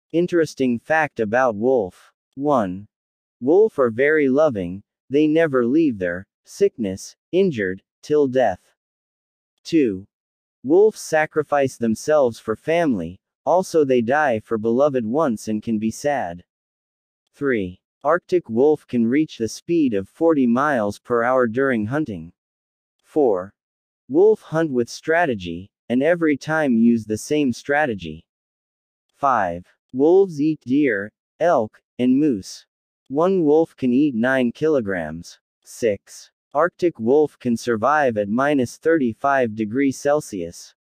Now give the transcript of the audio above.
Interesting fact about wolf. 1. Wolf are very loving, they never leave their sickness, injured, till death. 2. Wolves sacrifice themselves for family, also they die for beloved once and can be sad. 3. Arctic wolf can reach the speed of 40 miles per hour during hunting. 4. Wolf hunt with strategy, and every time use the same strategy. 5. Wolves eat deer, elk, and moose. One wolf can eat 9 kilograms. 6. Arctic wolf can survive at -35 degrees Celsius.